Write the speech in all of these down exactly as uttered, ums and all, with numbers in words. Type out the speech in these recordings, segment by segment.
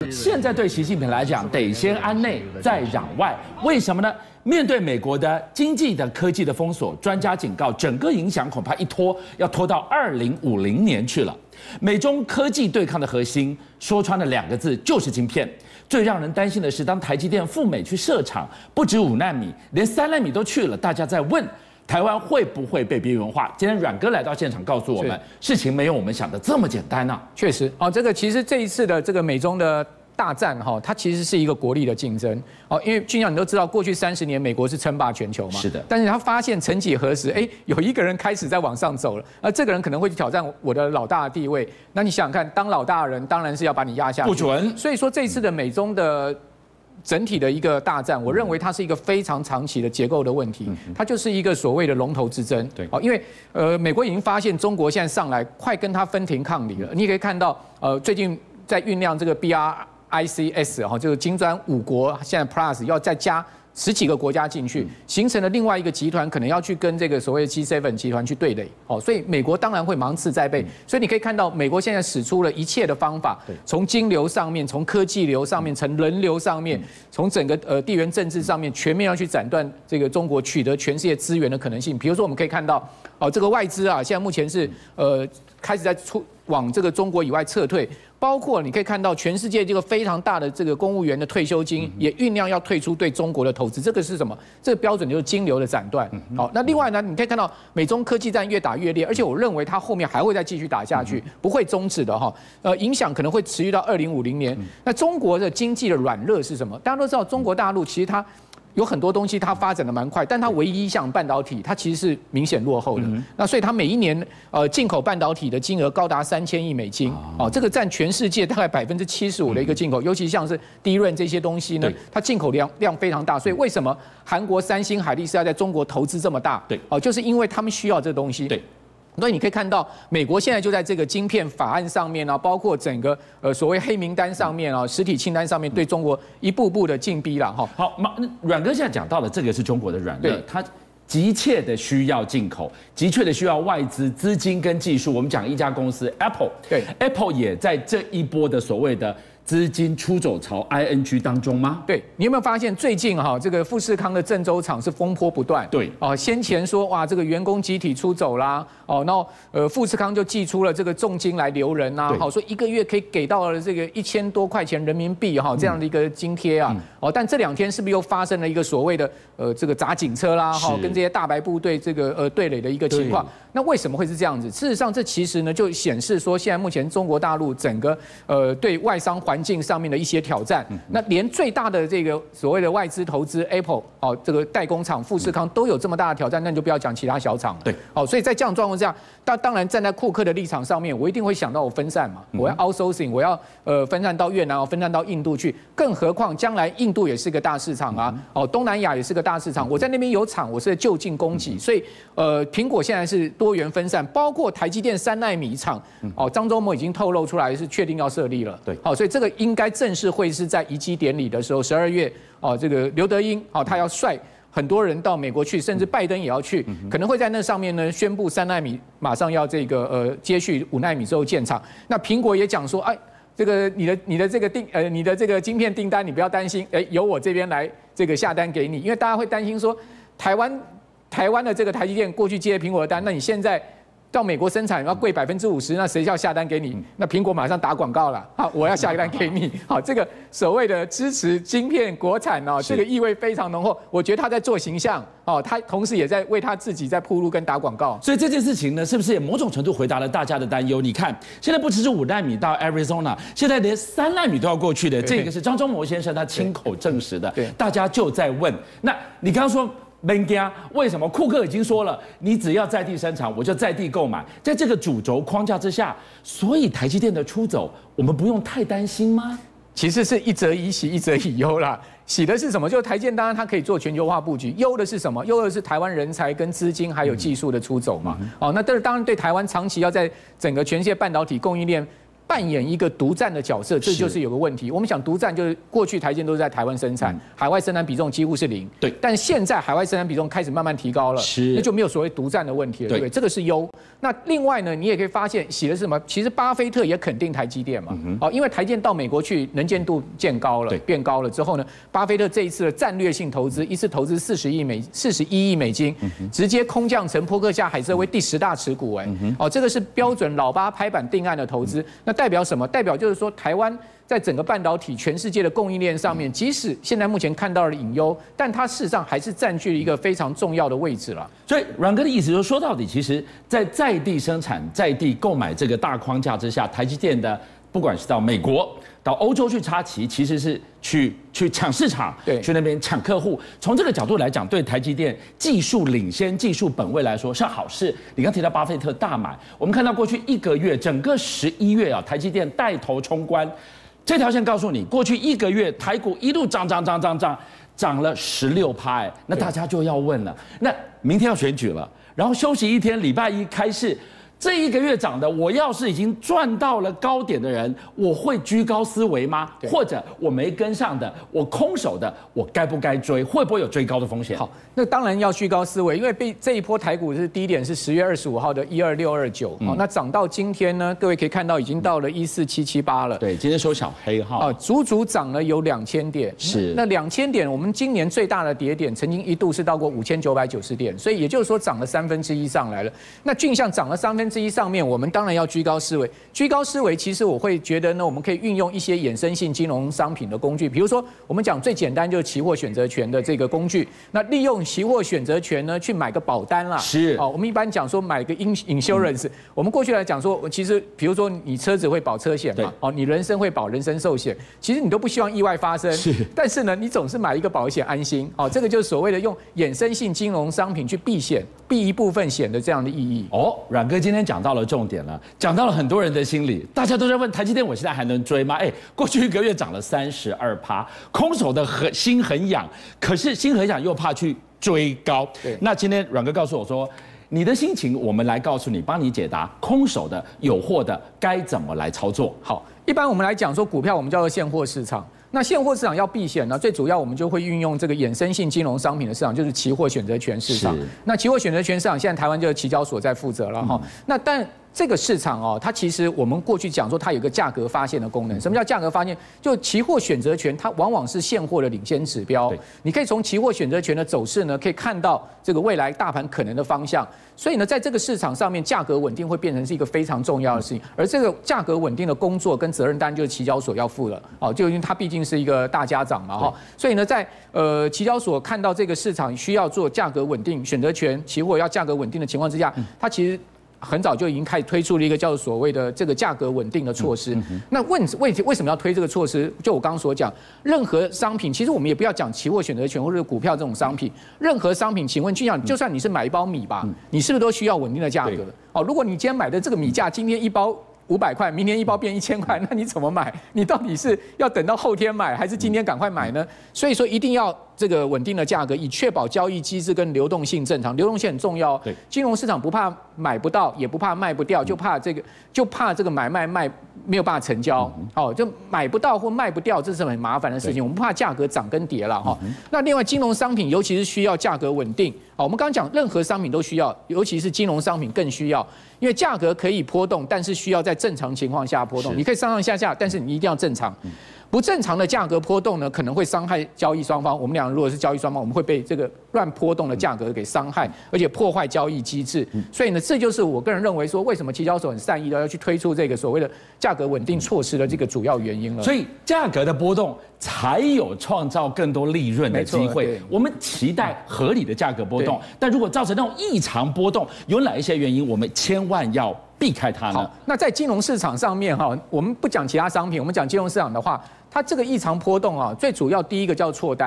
现在对习近平来讲，得先安内再攘外，为什么呢？面对美国的经济的科技的封锁，专家警告，整个影响恐怕一拖要拖到二零五零年去了。美中科技对抗的核心，说穿了两个字，就是晶片。最让人担心的是，当台积电赴美去设厂，不止五纳米，连三纳米都去了，大家在问。 台湾会不会被边缘化？今天阮哥来到现场，告诉我们，事情没有我们想的这么简单啊！ 确实，哦，这个其实这一次的这个美中的大战哈，它其实是一个国力的竞争哦。因为俊相你都知道，过去三十年美国是称霸全球嘛， 是的。 但是他发现曾几何时，哎，有一个人开始在往上走了，而这个人可能会去挑战我的老大的地位。那你想想看，当老大的人当然是要把你压下去， 不准。所以说这一次的美中的。 整体的一个大战，我认为它是一个非常长期的结构的问题，它就是一个所谓的龙头之争。对，哦，因为呃，美国已经发现中国现在上来快跟它分庭抗礼了。你可以看到，呃，最近在酝酿这个 B R I C S 哈，就是金砖五国现在 Plus 要再加。 十几个国家进去，形成了另外一个集团，可能要去跟这个所谓的 G 七 集团去对垒，哦，所以美国当然会芒刺在背。所以你可以看到，美国现在使出了一切的方法，从金流上面，从科技流上面，从人流上面，从整个呃地缘政治上面，全面要去斩断这个中国取得全世界资源的可能性。比如说，我们可以看到，哦，这个外资啊，现在目前是呃开始在出往这个中国以外撤退。 包括你可以看到，全世界这个非常大的这个公务员的退休金也酝酿要退出对中国的投资，这个是什么？这个标准就是金流的斩断。好，那另外呢，你可以看到美中科技战越打越烈，而且我认为它后面还会再继续打下去，不会终止的哈。呃，影响可能会持续到二零五零年。那中国的经济的软肋是什么？大家都知道，中国大陆其实它。 有很多东西它发展的蛮快，但它唯一一项半导体，它其实是明显落后的。嗯、那所以它每一年呃进口半导体的金额高达三千亿美金，哦，这个占全世界大概百分之七十五的一个进口，嗯、尤其像是低润这些东西呢，它进口量量非常大。所以为什么韩国三星、海力士要在中国投资这么大？对，哦，就是因为他们需要这东西。对。 所以你可以看到，美国现在就在这个晶片法案上面啊，包括整个呃所谓黑名单上面啊，实体清单上面，对中国一步步的进逼了哈。 好，阮哥现在讲到的这个是中国的软肋，它急切的需要进口，急切的需要外资资金跟技术。我们讲一家公司 Apple， 对 ，Apple 也在这一波的所谓的。 资金出走潮 I N G 当中吗？ 对，你有没有发现最近哈，这个富士康的郑州厂是风波不断。对，哦，先前说哇，这个员工集体出走啦，哦，然后呃，富士康就寄出了这个重金来留人呐，好，说一个月可以给到了这个一千多块钱人民币哈，这样的一个津贴啊，哦，但这两天是不是又发生了一个所谓的呃这个砸警车啦，哈，跟这些大白部队这个呃对垒的一个情况？那为什么会是这样子？事实上，这其实呢就显示说，现在目前中国大陆整个呃对外商环境上面的一些挑战，那连最大的这个所谓的外资投资 Apple 哦，这个代工厂富士康都有这么大的挑战，那你就不要讲其他小厂了。对，哦，所以在这样状况下，当当然站在库克的立场上面，我一定会想到我分散嘛，我要 outsourcing， 我要呃分散到越南，我分散到印度去，更何况将来印度也是个大市场啊，哦，东南亚也是个大市场，我在那边有厂，我是就近供给，所以呃，苹果现在是多元分散，包括台积电三奈米厂，哦，张忠谋已经透露出来是确定要设立了，对，好，所以这个应该正式会是在移机典礼的时候，十二月哦，这个刘德英哦，他要率很多人到美国去，甚至拜登也要去，可能会在那上面呢宣布三奈米马上要这个呃接续五奈米之后建厂。那苹果也讲说，哎，这个你的你的这个订呃你的这个晶片订单你不要担心，哎，由我这边来这个下单给你，因为大家会担心说台湾台湾的这个台积电过去接苹果的单，那你现在。到美国生产要贵百分之五十，那谁要下单给你？那苹果马上打广告了，好，我要下一单给你。好，这个所谓的支持晶片国产哦，这个意味非常浓厚。我觉得他在做形象哦，他同时也在为他自己在铺路跟打广告。 所以这件事情呢，是不是也某种程度回答了大家的担忧？你看，现在不只是五奈米到 Arizona， 现在连三奈米都要过去的，这个是张忠谋先生他亲口证实的。对，大家就在问，那你刚刚说。没惊，为什么？库克已经说了，你只要在地生产，我就在地购买。在这个主轴框架之下，所以台积电的出走，我们不用太担心吗？ 其实是一则以喜，一则以忧啦。喜的是什么？就是台积电当然它可以做全球化布局。忧的是什么？忧的是台湾人才跟资金还有技术的出走嘛。哦，那这当然对台湾长期要在整个全世界半导体供应链。 扮演一个独占的角色，这就是有个问题。我们想独占就是过去台积电都是在台湾生产，嗯、海外生产比重几乎是零。 对， 但现在海外生产比重开始慢慢提高了， 是， 那就没有所谓独占的问题了，对不对？这个是优。那另外呢，你也可以发现，喜的是什么？其实巴菲特也肯定台积电嘛，嗯、哦，因为台积电到美国去能见度见高了，变高了之后呢，巴菲特这一次的战略性投资，一次投资四十亿美四十一亿美金，嗯、直接空降成波克夏海瑟威第十大持股，哎、嗯，哦，这个是标准老巴拍板定案的投资，嗯、那代表什么？代表就是说，台湾在整个半导体全世界的供应链上面，即使现在目前看到了隐忧，但它事实上还是占据了一个非常重要的位置了。 所以阮哥的意思就是说，到底其实在在地生产、在地购买这个大框架之下，台积电的不管是到美国、到欧洲去插旗，其实是去去抢市场， 对， 去那边抢客户。从这个角度来讲，对台积电技术领先、技术本位来说是好事。你刚提到巴菲特大买，我们看到过去一个月，整个十一月啊，台积电带头冲关。这条线告诉你，过去一个月台股一路涨涨涨涨涨，涨了十六趴，哎，那大家就要问了，那明天要选举了，然后休息一天，礼拜一开市。这一个月涨的，我要是已经赚到了高点的人，我会居高思维吗？或者我没跟上的，我空手的，我该不该追？会不会有追高的风险？ 好，那当然要居高思维，因为被这一波台股是低点是十月二十五号的一二六二九，好，那涨到今天呢，各位可以看到已经到了一四七七八了。 对，今天收小黑哈。 啊，足足涨了有两千点。 是。 那两千点，我们今年最大的跌点曾经一度是到过五千九百九十点，所以也就是说涨了三分之一上来了。那俊相涨了三分之一上面，我们当然要居高思维。居高思维，其实我会觉得呢，我们可以运用一些衍生性金融商品的工具，比如说我们讲最简单就是期货选择权的这个工具。那利用期货选择权呢，去买个保单啦。 是。 哦，我们一般讲说买个 insurance，、嗯、我们过去来讲说，其实比如说你车子会保车险嘛，哦，你人身会保人身寿险，其实你都不希望意外发生。 是。 但是呢，你总是买一个保险安心。哦，这个就是所谓的用衍生性金融商品去避险，避一部分险的这样的意义。 哦，阮哥今天讲到了重点了，讲到了很多人的心理，大家都在问台积电，我现在还能追吗？哎，过去一个月涨了三十二趴，空手的很心很痒，可是心很痒又怕去追高。 对， 那今天阮哥告诉我说，你的心情我们来告诉你，帮你解答空手的、有货的该怎么来操作。 好，一般我们来讲说股票，我们叫做现货市场。那现货市场要避险呢，最主要我们就会运用这个衍生性金融商品的市场，就是期货选择权市场。那期货选择权市场现在台湾就是期交所在负责了哈。嗯、那但这个市场哦，它其实我们过去讲说它有个价格发现的功能。什么叫价格发现？就期货选择权，它往往是现货的领先指标。你可以从期货选择权的走势呢，可以看到这个未来大盘可能的方向。所以呢，在这个市场上面，价格稳定会变成是一个非常重要的事情。而这个价格稳定的工作跟责任，当然就是期交所要负了。哦，就因为它毕竟是一个大家长嘛，哈。所以呢，在呃期交所看到这个市场需要做价格稳定、选择权期货要价格稳定的情况之下，它其实很早就已经开始推出了一个叫做所谓的这个价格稳定的措施。那问为为什么要推这个措施？就我刚刚所讲，任何商品，其实我们也不要讲期货选择权或者股票这种商品，任何商品，请问俊相，就算你是买一包米吧，你是不是都需要稳定的价格？哦，如果你今天买的这个米价，今天一包五百块，明天一包变一千块，那你怎么买？你到底是要等到后天买，还是今天赶快买呢？所以说一定要这个稳定的价格，以确保交易机制跟流动性正常。流动性很重要。对，金融市场不怕买不到，也不怕卖不掉，就怕这个，就怕这个买卖卖没有办法成交。哦，就买不到或卖不掉，这是很麻烦的事情。我们怕价格涨跟跌了哈。那另外，金融商品尤其是需要价格稳定。好，我们刚刚讲任何商品都需要，尤其是金融商品更需要，因为价格可以波动，但是需要在正常情况下波动。你可以上上下下，但是你一定要正常。不正常的价格波动呢，可能会伤害交易双方。我们俩如果是交易双方，我们会被这个乱波动的价格给伤害，而且破坏交易机制。所以呢，这就是我个人认为说，为什么期交所很善意的要去推出这个所谓的价格稳定措施的这个主要原因了。 所以价格的波动才有创造更多利润的机会。我们期待合理的价格波动，但如果造成那种异常波动，有哪一些原因，我们千万要避开它呢？ 好，那在金融市场上面哈，我们不讲其他商品，我们讲金融市场的话，它这个异常波动啊，最主要第一个叫错单。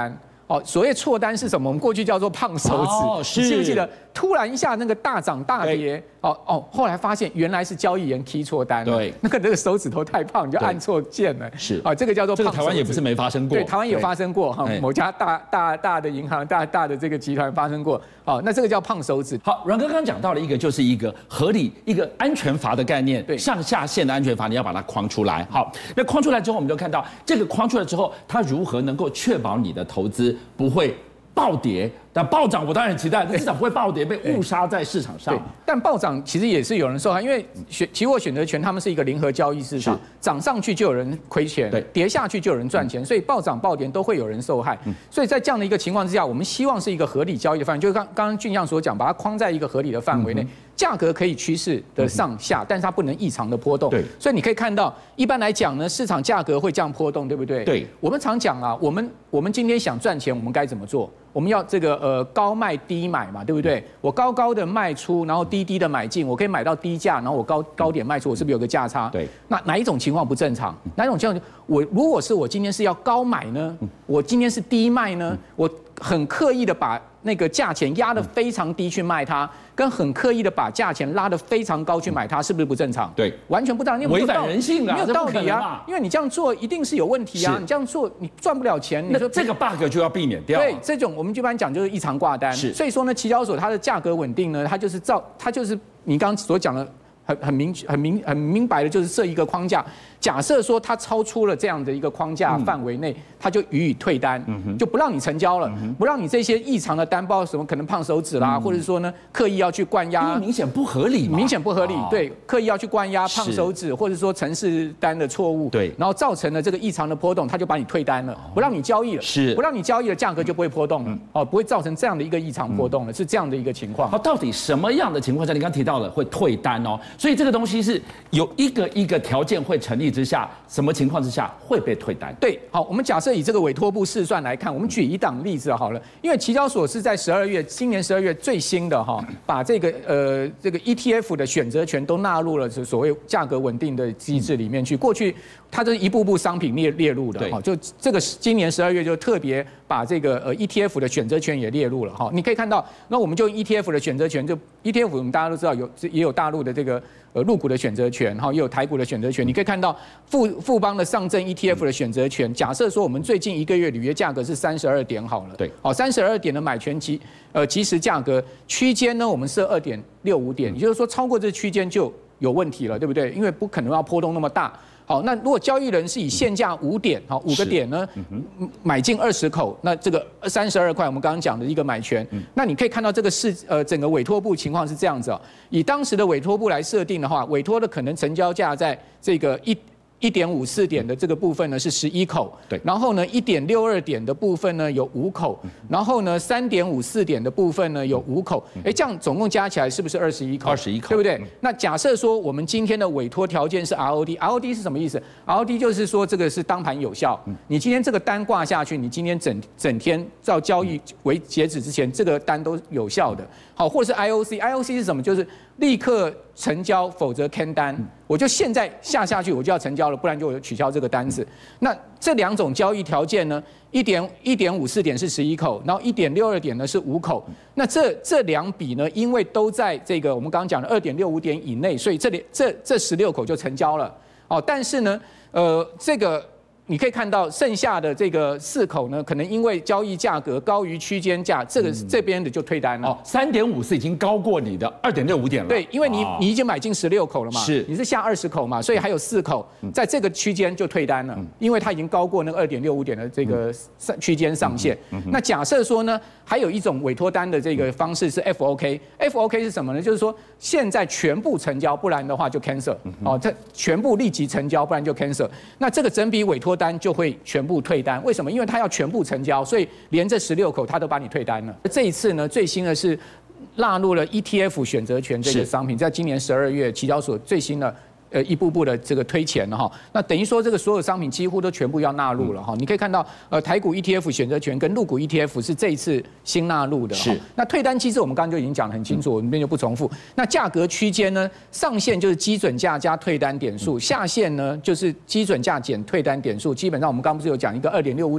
哦，所谓错单是什么？我们过去叫做胖手指， 哦、是记不记得？突然一下那个大涨大跌，哦哦，后来发现原来是交易员 key 错单， 对， 那个那个手指头太胖，你就按错键了， 是啊，这个叫做胖手指。 这个台湾也不是没发生过， 对，台湾也发生过哈，某家大大大的银行、大大的这个集团发生过，好，那这个叫胖手指。 好，阮哥刚刚讲到了一个，就是一个合理、一个安全阀的概念， 对， 上下限的安全阀，你要把它框出来。好，那框出来之后，我们就看到这个框出来之后，它如何能够确保你的投资不会暴跌，但暴涨我当然很期待，至少不会暴跌，被误杀在市场上。 但暴涨其实也是有人受害，因为选期货选择权他们是一个零和交易市场，涨上去就有人亏钱，对，跌下去就有人赚钱，所以暴涨暴跌都会有人受害。所以在这样的一个情况之下，我们希望是一个合理交易的范围，就是刚刚刚俊相所讲，把它框在一个合理的范围内，价格可以趋势的上下，但是它不能异常的波动。对，所以你可以看到，一般来讲呢，市场价格会这样波动，对不对？对，我们常讲啊，我们我们今天想赚钱，我们该怎么做？我们要这个呃高卖低买嘛，对不对？我高高的卖出，然后低低的买进，我可以买到低价，然后我高高点卖出，我是不是有个价差？对。那哪一种情况不正常？哪一种情况？我如果是我今天是要高买呢？我今天是低卖呢？我很刻意的把那个价钱压得非常低去卖它，跟很刻意的把价钱拉得非常高去买它，是不是不正常？对，完全不正常， 违反人性啊， 没有道理啊！因为你这样做一定是有问题啊！你这样做你赚不了钱，你说这个 bug 就要避免掉。 对，这种我们一般讲就是异常挂单。是，所以说呢，期交所它的价格稳定呢，它就是照，它就是你刚刚所讲的很很明很明很明白的，就是设一个框架。假设说它超出了这样的一个框架范围内，它就予以退单，就不让你成交了，不让你这些异常的单，包括什么可能胖手指啦，或者说呢刻意要去灌压， 明显不合理， 明显不合理，对，刻意要去灌压胖手指，或者说程式单的错误，对，然后造成了这个异常的波动，它就把你退单了，不让你交易了，是，不让你交易了，价格就不会波动了，哦，不会造成这样的一个异常波动了，是这样的一个情况。 好，到底什么样的情况下，你刚刚提到了会退单哦，所以这个东西是有一个一个条件会成立之下，什么？什么情况之下会被退单？对， 好，我们假设以这个委托部试算来看，我们举一档例子好了，因为期交所是在十二月，今年十二月最新的哈，把这个呃这个 E T F 的选择权都纳入了所谓价格稳定的机制里面去。过去它这是一步步商品列列入的哈，就这个今年十二月就特别把这个呃 E T F 的选择权也列入了哈。你可以看到，那我们就 E T F 的选择权，就 E T F 我们大家都知道有也有大陆的这个呃陆股的选择权，哈，也有台股的选择权。你可以看到富富邦的上证 E T F 的选择权，假设说我们最近一个月履约价格是三十二点好了，对，好，三十二点的买权期呃即时价格区间呢，我们设二点六五点，也就是说超过这区间就有问题了，对不对？因为不可能要波动那么大。好，那如果交易人是以现价五点，好五个点呢，买进二十口，那这个三十二块，我们刚刚讲的一个买权，那你可以看到这个是呃整个委托部情况是这样子哦，以当时的委托部来设定的话，委托的可能成交价在这个一。一点五四点的这个部分呢是十一口，对，然后呢一点六二点的部分呢有五口，然后呢三点五四点的部分呢有五口，哎，这样总共加起来是不是二十一口？二十一口，对不对？那假设说我们今天的委托条件是 R O D，R O D 是什么意思 ？R O D 就是说这个是当盘有效，你今天这个单挂下去，你今天整整天到交易为截止之前，这个单都有效的。好，或者是 I O C，I O C 是什么？就是立刻成交，否则 can 单。我就现在下下去，我就要成交了，不然就取消这个单子。那这两种交易条件呢，一点一点五四点是十一口，然后一点六二点呢是五口。那这这两笔呢，因为都在这个我们刚刚讲的二点六五点以内，所以这里这这十六口就成交了。哦，但是呢，呃，这个。你可以看到剩下的这个四口呢，可能因为交易价格高于区间价，这个这边的就退单了。哦，三点五四已经高过你的二点六五点了。对，因为你你已经买进十六口了嘛，是，你是下二十口嘛，所以还有四口在这个区间就退单了，因为它已经高过那个二点六五点的这个区间上限。那假设说呢，还有一种委托单的这个方式是 F O K，F O K 是什么呢？就是说现在全部成交，不然的话就 cancel。哦，它全部立即成交，不然就 cancel。那这个整笔委托单就会全部退单，为什么？因为它要全部成交，所以连这十六口它都把你退单了。这一次呢，最新的是纳入了 E T F 选择权这个商品，在今年十二月期交所最新的。呃，一步步的这个推前哈，那等于说这个所有商品几乎都全部要纳入了哈。你可以看到，呃，台股 E T F 选择权跟陆股 E T F 是这一次新纳入的。是。那退单机制我们刚刚就已经讲得很清楚，我们这边就不重复。那价格区间呢，上限就是基准价加退单点数，下限呢就是基准价减退单点数。基本上我们刚刚不是有讲一个二点六五点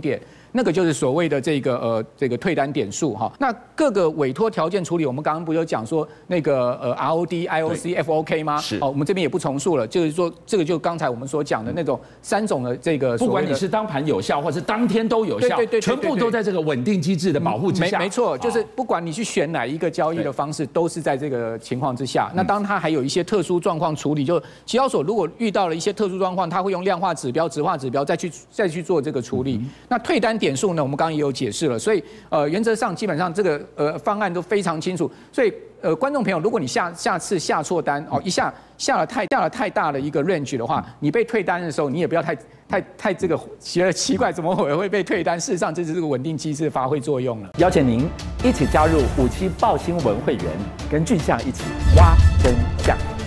那个就是所谓的这个呃这个退单点数哈。那各个委托条件处理，我们刚刚不有讲说那个呃 R O D、I O C、F O K 吗？是。哦，我们这边也不重述了，就是说这个就刚才我们所讲的那种三种的这个， 不管你是当盘有效，或是当天都有效，对对对，全部都在这个稳定机制的保护之下。 没没错，就是不管你去选哪一个交易的方式，都是在这个情况之下。那当它还有一些特殊状况处理，就期交所如果遇到了一些特殊状况，它会用量化指标、质化指标再去再去做这个处理。嗯、那退单点数呢，我们刚刚也有解释了，所以呃原则上基本上这个呃方案都非常清楚，所以。呃，观众朋友，如果你下下次下错单哦，一下下了太下了太大的一个 range 的话，你被退单的时候，你也不要太太太这个觉得奇怪，怎么会会被退单？事实上，这是这个稳定机制发挥作用了。 邀请您一起加入五七爆新闻会员，跟俊相一起挖真相。